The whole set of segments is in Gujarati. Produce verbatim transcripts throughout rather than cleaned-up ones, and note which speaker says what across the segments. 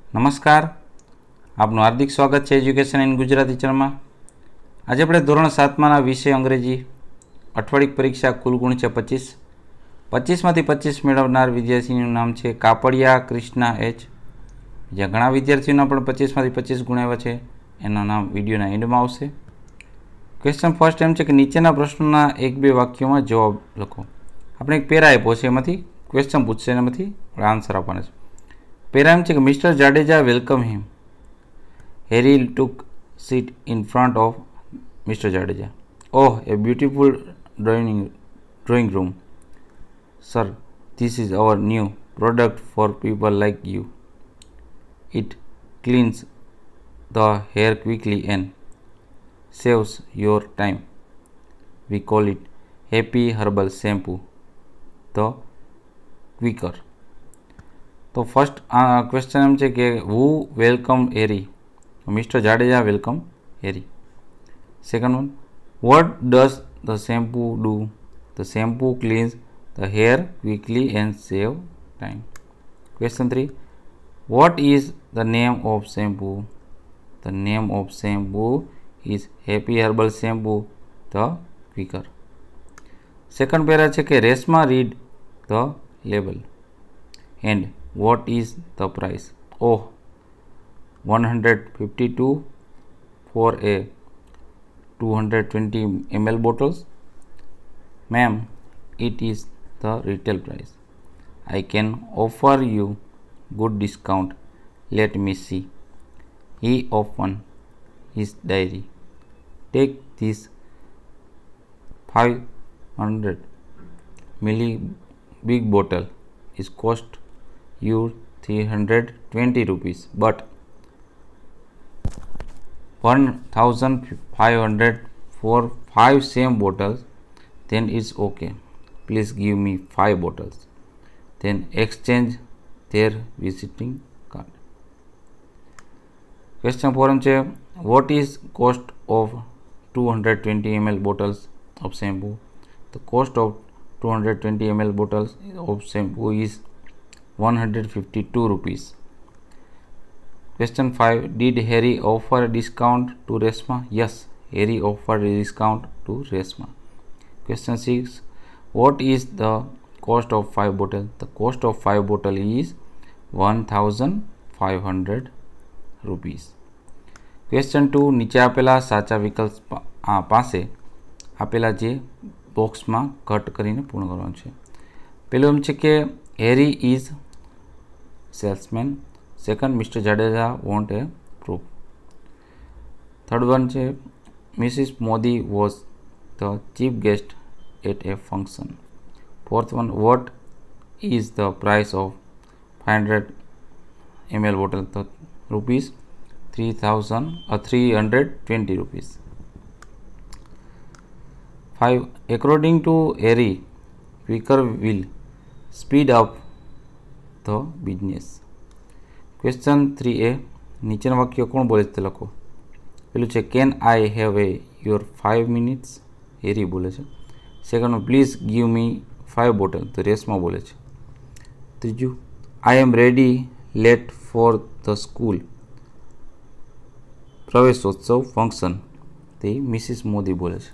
Speaker 1: નમસ્કાર, આપનું હાર્દિક સ્વાગત છે એજ્યુકેશન ઇન ગુજરાતી ચેનલમાં. આજે આપણે ધોરણ સાતમાના વિષય અંગ્રેજી અઠવાડિક પરીક્ષા કુલ ગુણ છે પચીસ. પચીસમાંથી પચીસ મેળવનાર વિદ્યાર્થીનું નામ છે કાપડિયા કૃષ્ણા એચ. જ્યાં ઘણા વિદ્યાર્થીઓના પણ પચીસમાંથી પચીસ ગુણ આવ્યા છે, એનું નામ વિડીયોના એન્ડમાં આવશે. ક્વેશ્ચન ફર્સ્ટ એમ છે કે નીચેના પ્રશ્નોના એક બે વાક્યોમાં જવાબ લખો. આપણે એક પેરા આપ્યો છે, એમાંથી ક્વેશ્ચન પૂછશે, એનામાંથી આન્સર આપવાના છે. પેરા એમ છે કે mister Jadeja welcome him. Harry took seat in front of mister Jadeja. Oh, a beautiful drawing drawing room. Sir, this is our new product for people like you. It cleans the hair quickly and saves your time. We call it Happy Herbal Shampoo, the quicker. તો ફર્સ્ટ ક્વેશ્ચન એમ છે કે who welcome Harry. Mister Jadeja welcome Harry. Second one, what does the shampoo do? The shampoo cleans the hair quickly and save time. Question three, what is the name of shampoo? The name of shampoo is Happy Herbal Shampoo, the quicker. Second para છે કે Reshma read the label and what is the price? Oh, one hundred fifty two for A two hundred twenty ML bottles. Ma'am, it is the retail price. I can offer you good discount. Let me see. He open his diary. Take this five hundred milli big bottle. It cost you three hundred twenty rupees, but one thousand five hundred for five same bottles. Then it's okay. Please give me five bottles. Then exchange their visiting card. Question four છે, what is cost of two hundred twenty milliliter bottles of shampoo? The cost of two hundred twenty milliliter bottles of shampoo is one hundred fifty-two rupees. Question five, did Harry offer a discount to Reshma? Yes, Harry offered a discount to Reshma. Question six, what is the cost of five bottles? The cost of five bottles is one thousand five hundred rupees. Question two, નીચે આપેલા સાચા વિકલ્પ પાસે આપેલા જે બોક્સમાં કટ કરીને પૂર્ણ કરવાનું છે. પેલું એમ છે કે Harry is salesman. Second, mister Jadeja want a proof. Third one છે Mrs Modi was the chief guest at a function. Fourth one, what is the price of five hundred ML bottle? The rupees three thousand or three hundred twenty rupees. five, according to Harry, quicker will speed up the business. Question three a, નીચેના વાક્યો કોણ બોલે છે તે લખો. પેલું છે can I have a your five minutes? Harry બોલે છે. Second, please give me five bottle? તો રેશમા બોલે છે. ત્રીજું, I am ready late for the school પ્રવેશોત્સવ ફંક્શન? તે મિસિસ મોદી બોલે છે.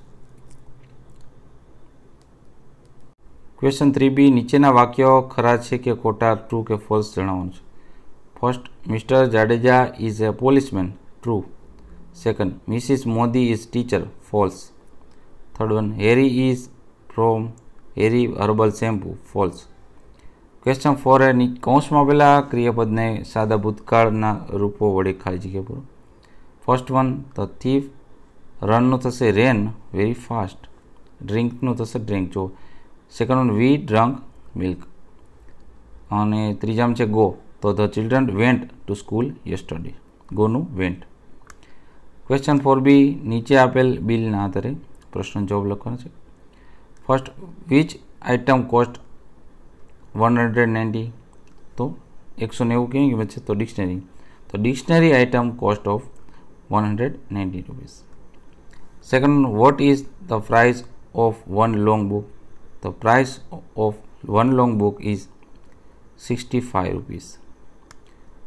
Speaker 1: ક્વેશ્ચન થ્રી બી, નીચેના વાક્યો ખરા છે કે ખોટા, ટ્રુ કે ફોલ્સ જણાવવાનું છે. First, mister Jadeja is a policeman. True. Second, Mrs Modi is teacher. False. Third one, Harry is from Harry herbal shampoo. False. Question four a, કૌંસમાં આપેલા ક્રિયાપદને સાદા ભૂતકાળના રૂપો વડે ખાલી જગ્યા પૂરો. First one, the thief. રનનું થશે રેન વેરી ફાસ્ટ. ડ્રિંકનું થશે ડ્રિંક. જો second one, we drunk milk. અને ત્રીજામાં છે ગો. તો the children went to school yesterday. ગોનું વેન્ટ. ક્વેશ્ચન ફોર બી, નીચે આપેલ બિલના આધારે પ્રશ્ન જવાબ લખવાનો છે. First, which item cost one hundred ninety? તો એકસો નેવું કેવી કિંમત છે? તો ડિક્શનરી. તો dictionary item cost of one hundred ninety rupees. Second, what is the price of one long book? The price of one long book is sixty-five rupees.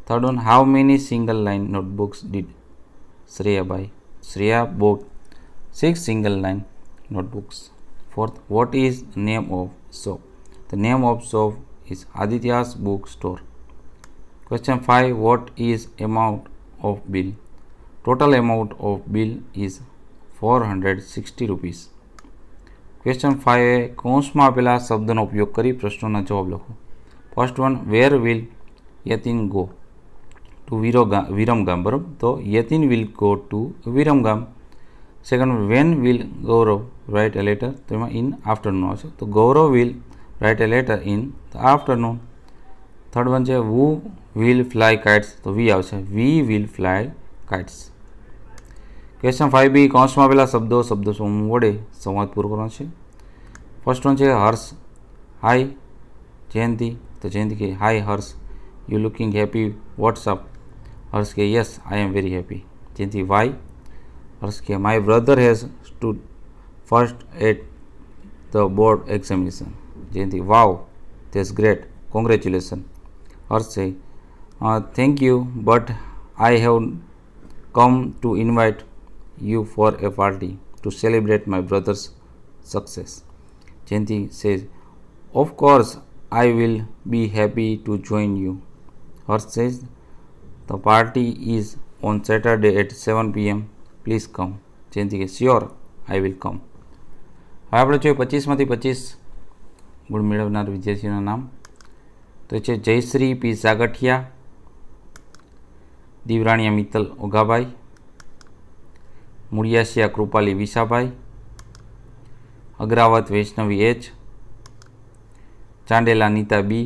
Speaker 1: Third one, how many single line notebooks did Shreya buy? Shreya bought six single line notebooks. Fourth, what is name of shop? The name of shop is Aditya's book store. Question five, what is amount of bill? Total amount of bill is four hundred sixty rupees. Question five, કૌંસમાં આપેલા શબ્દનો ઉપયોગ કરી પ્રશ્નોના જવાબ લખો. First one, where will Yatin go? To વિરોગા વિરમગામ. બરાબર, તો Yatin will go to Viramgam. Second, when will Gaurav write a letter? તો એમાં ઇન આફ્ટરનૂન આવશે, તો Gaurav will write a letter in the afternoon. Third one છે વુ વિલ ફ્લાય કાઇટ્સ? તો વી આવશે, we will fly kites. Question five B, કૌંસમાં આપેલા શબ્દો શબ્દો સમૂહ વડે સંવાદ પૂરો કરવાનો છે. ફર્સ્ટ વન છે હર્ષ હાય જયંતિ? તો જયંતિ કે hi Harsh, you looking happy what's up? Harsh કે yes I am very happy. Jayanti why? Harsh કે my brother has stood first at the board examination. Jayanti wow that's great, congratulation. Harsh છે thank you but I have come to invite you for a party to celebrate my brother's success. Jayanti says, of course I will be happy to join you. Harsh says, the party is on Saturday at seven p m Please come. Jayanti says, sure I will come. હવે આપણે જોઈએ પચીસમાંથી પચીસ ગુણ મેળવનાર વિદ્યાર્થીઓના નામ. તો છે Jayshree P Sagathiya, Divraniya Mittal Oghabhai, Muliyasiya Krupali Vishabhai, Agravat Vaishnavi H, Chandela Nita B,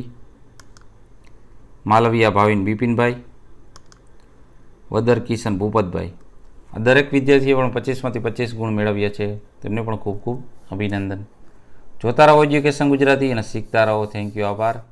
Speaker 1: Malviya Bhavin Bipinbhai, Vadar Kishan Bhupatbhai. આ દરેક વિદ્યાર્થીએ પણ પચીસમાંથી પચીસ ગુણ મેળવ્યા છે, તેમને પણ ખૂબ ખૂબ અભિનંદન. જોતા રહો એજ્યુકેશન ગુજરાતી અને શીખતા રહો. થેન્ક યુ, આભાર.